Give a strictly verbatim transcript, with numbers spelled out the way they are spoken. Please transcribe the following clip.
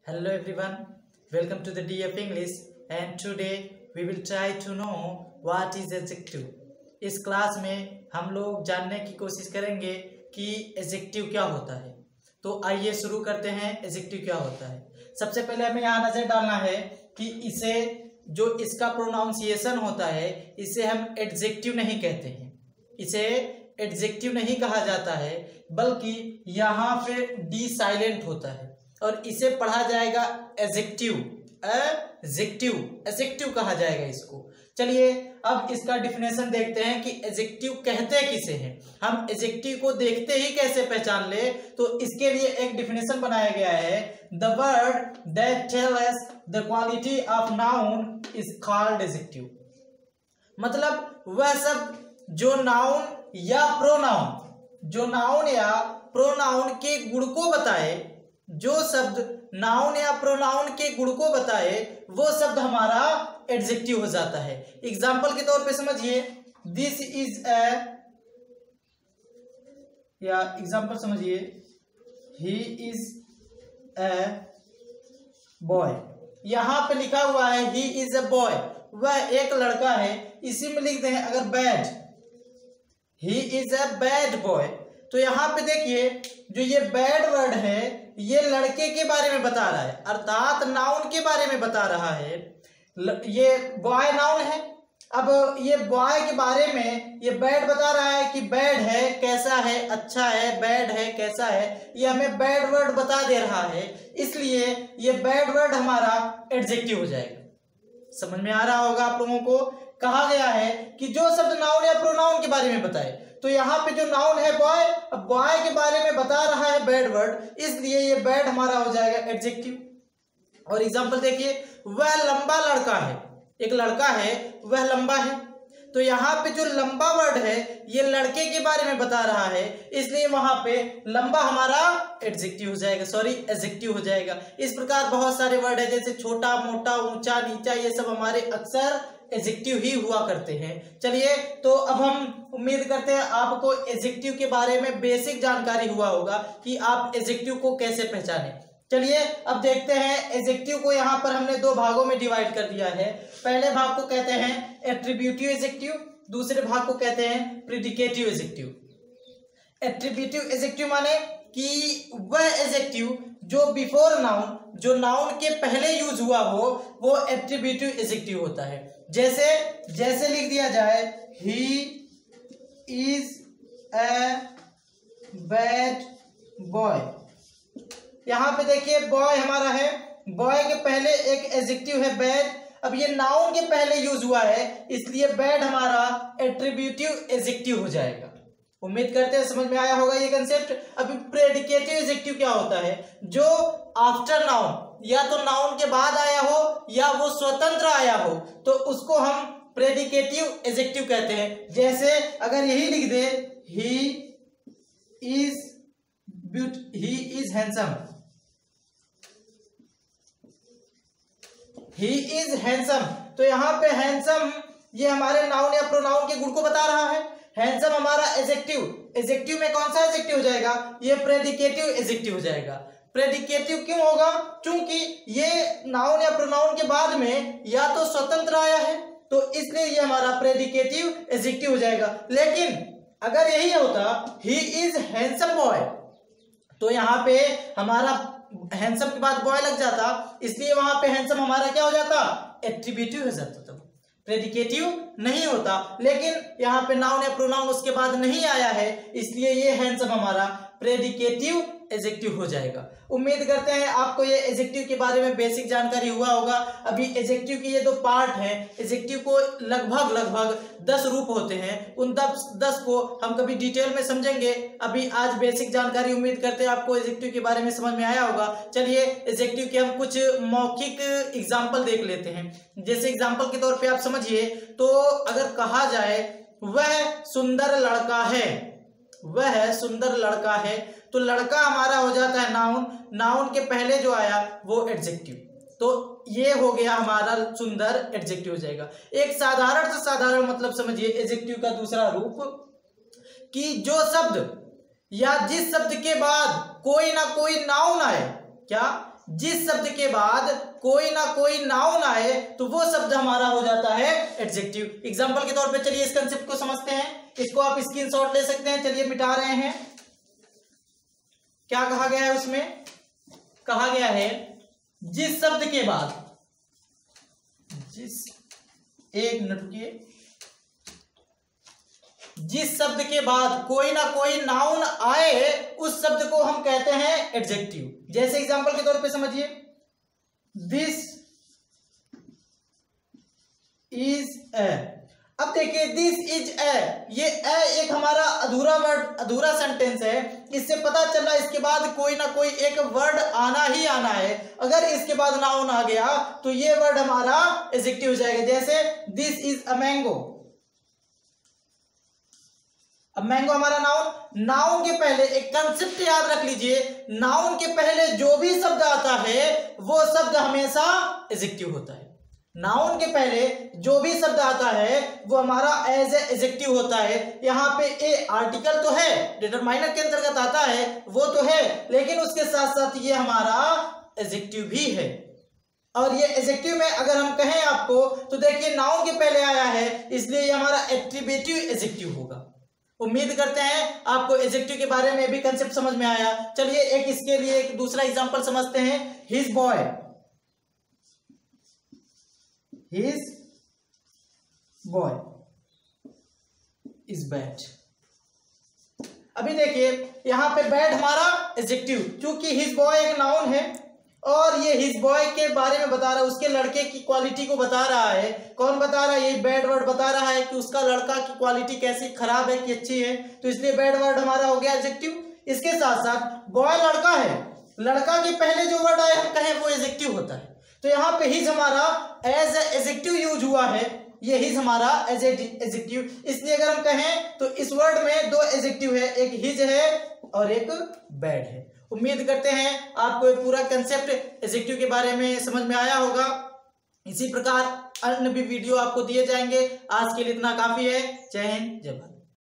Hello everyone, welcome to the D F English and today we will try to know what is adjective. इस class में हम लोग जानने की कोशिश करेंगे कि एडजेक्टिव क्या होता है। तो आइए शुरू करते हैं। एडजेक्टिव क्या होता है, सबसे पहले हमें यहाँ नजर डालना है कि इसे जो इसका प्रोनाउंसिएशन होता है इसे हम एडजेक्टिव नहीं कहते हैं, इसे एडजेक्टिव नहीं कहा जाता है, बल्कि यहाँ पे डी साइलेंट होता है और इसे पढ़ा जाएगा एडजेक्टिव। एडजेक्टिव एडजेक्टिव कहा जाएगा इसको। चलिए अब इसका डिफिनेशन देखते हैं कि एडजेक्टिव कहते किसे हैं। हम एडजेक्टिव को देखते ही कैसे पहचान ले, तो इसके लिए एक डिफिनेशन बनाया गया है। The word that tells the quality of noun is called adjective. मतलब वह शब्द जो नाउन या प्रोनाउन जो नाउन या प्रोनाउन के गुण को बताए जो शब्द नाउन या प्रोनाउन के गुण को बताए वो शब्द हमारा एडजेक्टिव हो जाता है। एग्जाम्पल के तौर पे समझिए, दिस इज ए, या एग्जाम्पल समझिए, ही इज ए बॉय। यहां पे लिखा हुआ है ही इज ए बॉय, वह एक लड़का है। इसी में लिखते हैं अगर bad, he is a bad boy, तो यहाँ पे देखिए जो ये बैड वर्ड है ये लड़के के बारे में बता रहा है, अर्थात नाउन के बारे में बता रहा है। ये बॉय नाउन है, अब ये बॉय के बारे में ये बैड बता रहा है कि बैड है, कैसा है, अच्छा है, बैड है, कैसा है, ये हमें बैड वर्ड बता दे रहा है, इसलिए ये बैड वर्ड हमारा एडजेक्टिव हो जाएगा। समझ में आ रहा होगा आप लोगों को। कहा गया है कि जो शब्द नाउन या प्रोनाउन के बारे में बताए, तो यहाँ पे जो नाउन है बॉय, अब बॉय के बारे में बता रहा है बैड वर्ड, इसलिए ये बैड हमारा हो जाएगा एडजेक्टिव। और एग्जांपल देखिए, वह लंबा लड़का है, एक लड़का है वह लंबा है, तो यहाँ पे जो लंबा वर्ड है ये लड़के के बारे में बता रहा है, इसलिए वहां पे लंबा हमारा एडजेक्टिव हो जाएगा, सॉरी एडजेक्टिव हो जाएगा। इस प्रकार बहुत सारे वर्ड है, जैसे छोटा, मोटा, ऊंचा, नीचा, ये सब हमारे अक्सर एडजेक्टिव ही हुआ करते हैं। चलिए तो अब हम उम्मीद करते हैं आपको एडजेक्टिव के बारे में बेसिक जानकारी हुआ होगा कि आप एडजेक्टिव को कैसे पहचाने। चलिए अब देखते हैं। एडजेक्टिव को यहाँ पर हमने दो भागों में डिवाइड कर दिया है। पहले भाग को कहते हैं एट्रीब्यूटिव एडजेक्टिव, दूसरे भाग को कहते हैं प्रेडिकेटिव एडजेक्टिव। एट्रीब्यूटिव एडजेक्टिव माने कि वह एडजेक्टिव जो बिफोर नाउन, जो नाउन के पहले यूज हुआ हो, वो एट्रीब्यूटिव एडजेक्टिव होता है। जैसे जैसे लिख दिया जाए, he is a bad boy. यहां पे देखिए बॉय हमारा है, बॉय के पहले एक एडजेक्टिव है बैड, अब ये नाउन के पहले यूज हुआ है, इसलिए बैड हमारा एट्रीब्यूटिव एडजेक्टिव हो जाएगा। उम्मीद करते हैं समझ में आया होगा ये कंसेप्ट। अभी प्रेडिकेटिव एडजेक्टिव क्या होता है, जो आफ्टर नाउन, या तो नाउन के बाद आया हो या वो स्वतंत्र आया हो, तो उसको हम प्रेडिकेटिव एडजेक्टिव कहते हैं। जैसे अगर यही लिख दे, he is beauty, he is handsome, he is handsome, तो यहाँ पे हैंडसम ये हमारे नाउन या प्रोनाउन के गुण को बता रहा है। हैंडसम हमारा एडजेक्टिव, एडजेक्टिव में कौन सा एडजेक्टिव हो जाएगा, ये प्रेडिकेटिव एडजेक्टिव हो जाएगा। प्रेडिकेटिव क्यों होगा, क्योंकि ये नाउन या प्रोनाउन के बाद में या तो स्वतंत्र आया है, तो इसलिए ये हमारा प्रेडिकेटिव एडजेक्टिव हो जाएगा। लेकिन अगर यही होता ही इज हैंडसम बॉय, तो यहाँ पे हमारा हैंडसम के बाद बॉय लग जाता, इसलिए वहां पे हैंडसम हमारा क्या हो जाता, एट्रीब्यूटिव हो जाता, तो प्रेडिकेटिव नहीं होता। लेकिन यहाँ पे नाउन या प्रोनाउन उसके बाद नहीं आया है, इसलिए ये हैंडसम हमारा प्रेडिकेटिव एडजेक्टिव हो जाएगा। उम्मीद करते हैं आपको ये एडजेक्टिव के बारे में बेसिक जानकारी हुआ होगा। अभी एडजेक्टिव के ये दो पार्ट हैं, एडजेक्टिव को लगभग लगभग दस रूप होते हैं, उन दस दस को हम कभी डिटेल में समझेंगे। अभी आज बेसिक जानकारी, उम्मीद करते हैं आपको एडजेक्टिव के बारे में समझ में आया होगा। चलिए एडजेक्टिव के हम कुछ मौखिक एग्जाम्पल देख लेते हैं। जैसे एग्जाम्पल के तौर पर आप समझिए, तो अगर कहा जाए वह सुंदर लड़का है, वह सुंदर लड़का है, तो लड़का हमारा हो जाता है नाउन, नाउन के पहले जो आया वो एडजेक्टिव, तो ये हो गया हमारा सुंदर एडजेक्टिव हो जाएगा। एक साधारण से साधारण मतलब समझिए एडजेक्टिव का दूसरा रूप, कि जो शब्द या जिस शब्द के बाद कोई ना कोई नाउन आए, क्या जिस शब्द के बाद कोई ना कोई नाउन आए तो वो शब्द हमारा हो जाता है एडजेक्टिव। एग्जांपल के तौर पे चलिए इस कंसेप्ट को समझते हैं। इसको आप स्क्रीनशॉट ले सकते हैं। चलिए मिटा रहे हैं। क्या कहा गया है उसमें? कहा गया है जिस शब्द के बाद, जिस एक मिनट रुकिए, जिस शब्द के बाद कोई ना कोई नाउन आए उस शब्द को हम कहते हैं एडजेक्टिव। जैसे एग्जांपल के तौर पे समझिए, दिस इज ए। अब देखिए दिस इज ए, ये ए एक हमारा अधूरा वर्ड, अधूरा सेंटेंस है। इससे पता चल रहा है इसके बाद कोई ना कोई एक वर्ड आना ही आना है। अगर इसके बाद नाउन आ गया तो ये वर्ड हमारा एडजेक्टिव हो जाएगा। जैसे दिस इज अ मैंगो। अब मैंगो हमारा नाउन। नाउन के पहले एक कंसेप्ट याद रख लीजिए, नाउन के पहले जो भी शब्द आता है वो शब्द हमेशा एडजेक्टिव होता है। नाउन के पहले जो भी शब्द आता है वो हमारा एज ए एडजेक्टिव होता है। यहाँ पे ए आर्टिकल तो है, डिटरमाइनर के अंतर्गत आता है, वो तो है, लेकिन उसके साथ साथ ये हमारा एडजेक्टिव भी है। और ये एडजेक्टिव में अगर हम कहें आपको तो देखिए नाउन के पहले आया है, इसलिए ये हमारा एट्रीब्यूटिव एडजेक्टिव होगा। उम्मीद करते हैं आपको एडजेक्टिव के बारे में भी कंसेप्ट समझ में आया। चलिए एक इसके लिए एक दूसरा एग्जांपल समझते हैं। His boy, his boy is bad. अभी देखिए यहां पे बैड हमारा एडजेक्टिव, क्योंकि हिज बॉय एक नाउन है और ये हिज बॉय के बारे में बता रहा है, उसके लड़के की क्वालिटी को बता रहा है। कौन बता रहा है? ये बैड वर्ड बता रहा है कि उसका लड़का की क्वालिटी कैसी, खराब है कि अच्छी है, तो इसलिए बैड वर्ड हमारा हो गया एडजेक्टिव। इसके साथ साथ बॉय लड़का है, लड़का के पहले जो वर्ड आए हम कहें वो एडजेक्टिव होता है। तो यहाँ पे हिज हमारा एज एडजेक्टिव यूज हुआ है, ये हिज हमारा एज एडजेक्टिव। इसलिए अगर हम कहें तो इस वर्ड में दो एडजेक्टिव है, एक हिज है और एक बैड है। उम्मीद करते हैं आपको एक पूरा कंसेप्ट एडजेक्टिव के बारे में समझ में आया होगा। इसी प्रकार अन्य भी वीडियो आपको दिए जाएंगे। आज के लिए इतना काफी है। जय हिंद, जय भारत।